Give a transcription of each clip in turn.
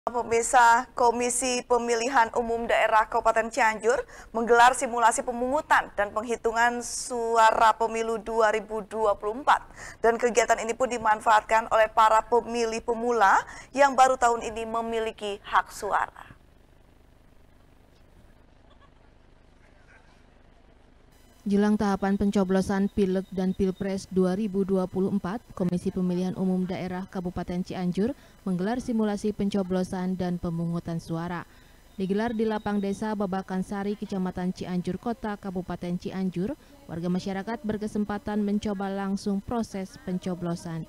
Pemirsa, Komisi Pemilihan Umum Daerah Kabupaten Cianjur menggelar simulasi pemungutan dan penghitungan suara pemilu 2024. Dan kegiatan ini pun dimanfaatkan oleh para pemilih pemula yang baru tahun ini memiliki hak suara. Jelang tahapan pencoblosan Pileg dan Pilpres 2024, Komisi Pemilihan Umum Daerah Kabupaten Cianjur menggelar simulasi pencoblosan dan pemungutan suara. Digelar di Lapang Desa Babakan Sari, Kecamatan Cianjur Kota, Kabupaten Cianjur, warga masyarakat berkesempatan mencoba langsung proses pencoblosan.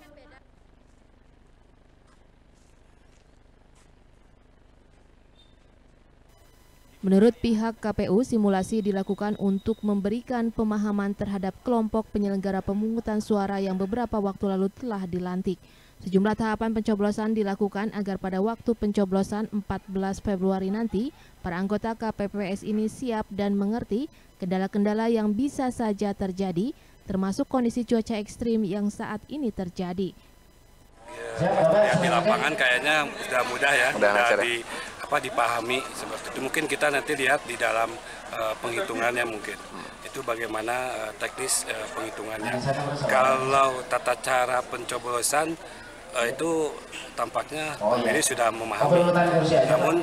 Menurut pihak KPU, simulasi dilakukan untuk memberikan pemahaman terhadap kelompok penyelenggara pemungutan suara yang beberapa waktu lalu telah dilantik. Sejumlah tahapan pencoblosan dilakukan agar pada waktu pencoblosan 14 Februari nanti, para anggota KPPS ini siap dan mengerti kendala-kendala yang bisa saja terjadi, termasuk kondisi cuaca ekstrim yang saat ini terjadi. Ya, di lapangan kayaknya sudah mudah ya, dipahami seperti itu. Mungkin kita nanti lihat di dalam penghitungannya mungkin itu bagaimana teknis penghitungannya. Kalau tata cara pencoblosan itu tampaknya pemilih sudah memahami. Namun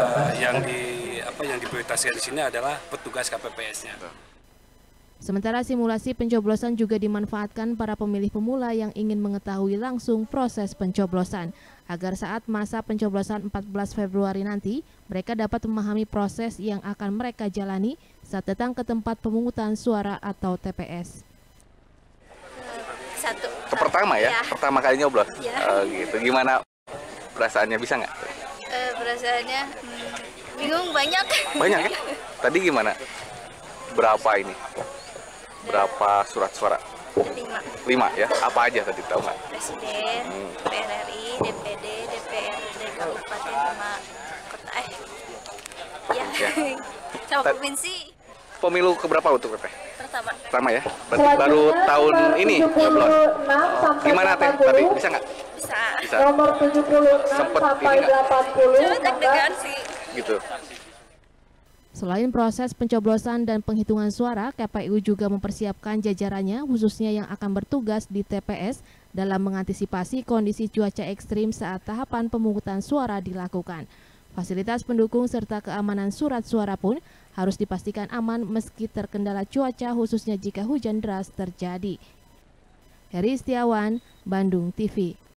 yang diprioritaskan di sini adalah petugas KPPS-nya. Sementara simulasi pencoblosan juga dimanfaatkan para pemilih pemula yang ingin mengetahui langsung proses pencoblosan, agar saat masa pencoblosan 14 Februari nanti, mereka dapat memahami proses yang akan mereka jalani saat datang ke tempat pemungutan suara atau TPS. Pertama ya? Pertama kali nyoblos? Ya. Gitu. Gimana perasaannya, bisa nggak? Perasaannya bingung, banyak. Banyak ya? Tadi gimana? Berapa ini? Berapa surat suara? 5 ya? Apa aja tadi, tahu nggak? Presiden, DPR RI, DPD, DPRD Kabupaten sama kota ya. Sama provinsi. Pemilu keberapa untuk PP? Pertama ya? Berarti baru tahun ini nyoblos. Gimana teh tadi, bisa nggak? Bisa. Nomor 76 sampai 80. Cuma deg-degan sih. Gitu. Selain proses pencoblosan dan penghitungan suara, KPU juga mempersiapkan jajarannya khususnya yang akan bertugas di TPS dalam mengantisipasi kondisi cuaca ekstrim saat tahapan pemungutan suara dilakukan. Fasilitas pendukung serta keamanan surat suara pun harus dipastikan aman meski terkendala cuaca khususnya jika hujan deras terjadi. Heri Setiawan, Bandung TV.